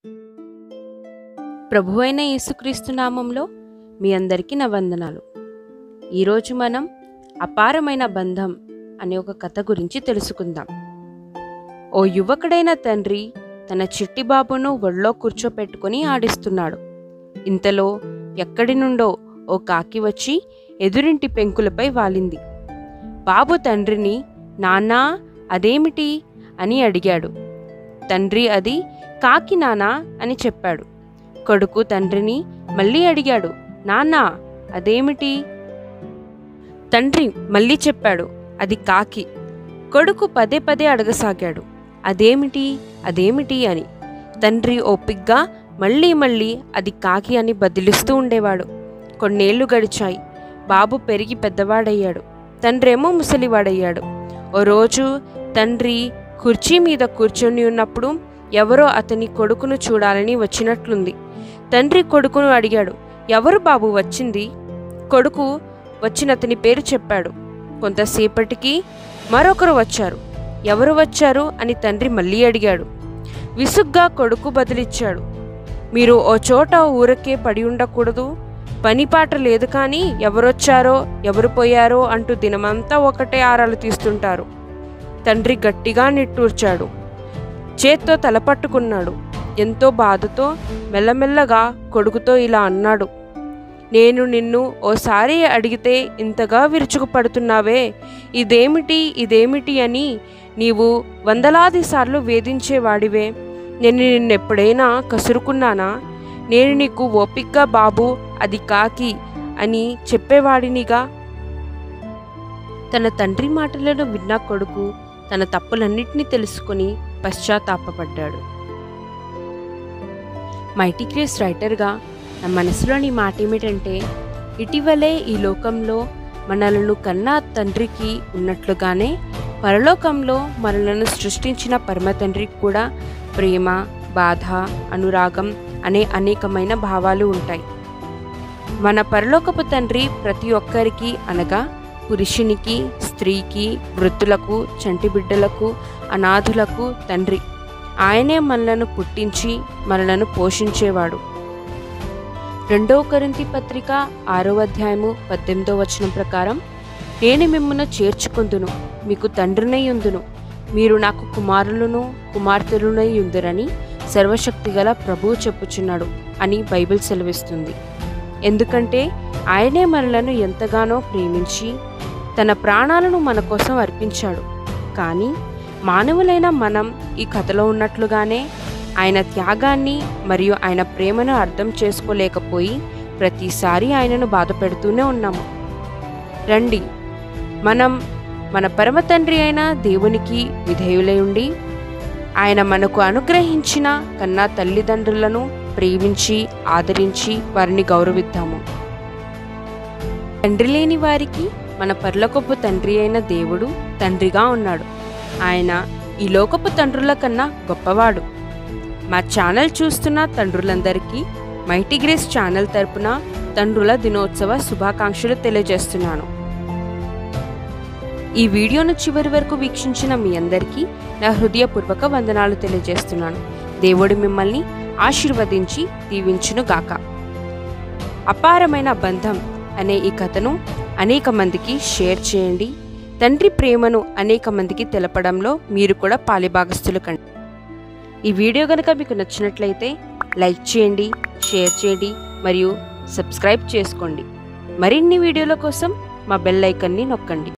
ప్రభువైన యేసుక్రీస్తు నామంలో మీ అందరికీ నా వందనాలు. ఈరోజు మనం అపారమైన బంధం అనే ఒక కథ గురించి తెలుసుకుందాం. ఓ యువకుడైన తండ్రి తన చిట్టి బాబును ఒళ్ళో కూర్చోపెట్టుకుని ఆడిస్తున్నాడు. ఇంతలో ఎక్కడి నుండో ఓ కాకి వచ్చి ఎదురింటి పెంకులపై వాలింది. బాబు తండ్రిని నాన్నా అదేమిటి అని అడిగాడు. తండ్రి అది కాకి నానా అని చెప్పాడు. కొడుకు తండ్రిని మళ్ళీ అడిగాడు, నాన్నా అదేమిటి? తండ్రి మళ్ళీ చెప్పాడు, అది కాకి. కొడుకు పదే పదే అడగసాగాడు, అదేమిటి అదేమిటి అని. తండ్రి ఓపిగ్గా మళ్ళీ మళ్ళీ అది కాకి అని బదిలిస్తూ ఉండేవాడు. కొన్నేళ్లు గడిచాయి. బాబు పెరిగి పెద్దవాడయ్యాడు. తండ్రేమో ముసలివాడయ్యాడు. ఓ రోజు తండ్రి కుర్చీ మీద కూర్చొని ఉన్నప్పుడు ఎవరో అతని కొడుకును చూడాలని వచ్చినట్లుంది. తండ్రి కొడుకును అడిగాడు, ఎవరు బాబు వచ్చింది? కొడుకు వచ్చిన అతని పేరు చెప్పాడు. కొంతసేపటికి మరొకరు వచ్చారు. ఎవరు వచ్చారు అని తండ్రి మళ్ళీ అడిగాడు. విసుగ్గా కొడుకు బదిలిచ్చాడు, మీరు ఓ చోట ఊరకే పడి ఉండకూడదు. పనిపాట లేదు కానీ ఎవరొచ్చారో ఎవరు పోయారో అంటూ దినమంతా ఒకటే ఆరాలు తీస్తుంటారు. తండ్రి గట్టిగా నిట్టూర్చాడు. చేత్తో తలపట్టుకున్నాడు. ఎంతో బాధతో మెల్లమెల్లగా కొడుకుతో ఇలా అన్నాడు, నేను నిన్ను ఓసారి అడిగితే ఇంతగా విరుచుకుపడుతున్నావే, ఇదేమిటి ఇదేమిటి అని నీవు వందలాది సార్లు వేధించేవాడివే. నేను నిన్నెప్పుడైనా కసురుకున్నానా? నేను నీకు ఓపిగ్గా బాబు అది కాకి అని చెప్పేవాడినిగా. తన తండ్రి మాటలను విన్న కొడుకు తన తప్పులన్నింటినీ తెలుసుకుని పశ్చాత్తాపపడ్డాడు. మైటీ గ్రేస్ రైటర్గా నా మనసులోని మాట ఏమిటంటే, ఇటీవలే ఈ లోకంలో మనలను కన్నా తండ్రికి ఉన్నట్లుగానే పరలోకంలో మనలను సృష్టించిన పరమ తండ్రికి కూడా ప్రేమ, బాధ, అనురాగం అనే అనేకమైన భావాలు ఉంటాయి. మన పరలోకపు తండ్రి ప్రతి ఒక్కరికి అనగా పురుషునికి, స్త్రీకి, వృద్ధులకు, చంటి బిడ్డలకు, అనాథులకు తండ్రి. ఆయనే మనలను పుట్టించి మనలను పోషించేవాడు. 2 కొరింథీ పత్రిక 6వ అధ్యాయము 18వ వచనం ప్రకారం, నేను మిమ్మును చేర్చుకొందును, మీకు తండ్రినై యుందును, మీరు నాకు కుమారులను కుమార్తెలునై యుందురని సర్వశక్తిగల ప్రభువు చెప్పుచున్నాడు అని బైబిల్ సెలవిస్తుంది. ఎందుకంటే ఆయనే మనలను ఎంతగానో ప్రేమించి తన ప్రాణాలను మన కోసం అర్పించాడు. కానీ మానవులైన మనం ఈ కథలో ఉన్నట్లుగానే ఆయన త్యాగాన్ని మరియు ఆయన ప్రేమను అర్థం చేసుకోలేకపోయి ప్రతిసారి ఆయనను బాధ పెడుతూనే ఉన్నాము. రండి, మనం మన పరమ తండ్రి అయిన దేవునికి విధేయులై ఉండి ఆయన మనకు అనుగ్రహించిన కన్నా తల్లిదండ్రులను ప్రేమించి ఆదరించి వారిని గౌరవిద్దాము. తండ్రి లేని వారికి మన పరలోకపు తండ్రి అయిన దేవుడు తండ్రిగా ఉన్నాడు. ఆయన ఈ లోకపు తండ్రుల కన్నా గొప్పవాడు. మా ఛానల్ చూస్తున్న తండ్రులందరికీ మైటీ గ్రేస్ ఛానల్ తరపున తండ్రుల దినోత్సవ శుభాకాంక్షలు తెలియజేస్తున్నాను. ఈ వీడియోను చివరి వరకు వీక్షించిన మీ అందరికీ నా హృదయపూర్వక వందనాలు తెలియజేస్తున్నాను. దేవుడు మిమ్మల్ని ఆశీర్వదించి దీవించును గాక. అపారమైన బంధం అనే ఈ కథను అనేక మందికి షేర్ చేయండి. తండ్రి ప్రేమను అనేక మందికి తెలపడంలో మీరు కూడా పాలిభాగస్తులు కండి. ఈ వీడియో కనుక మీకు నచ్చినట్లయితే లైక్ చేయండి, షేర్ చేయండి మరియు సబ్స్క్రైబ్ చేసుకోండి. మరిన్ని వీడియోల కోసం మా బెల్ ఐకాన్ని నొక్కండి.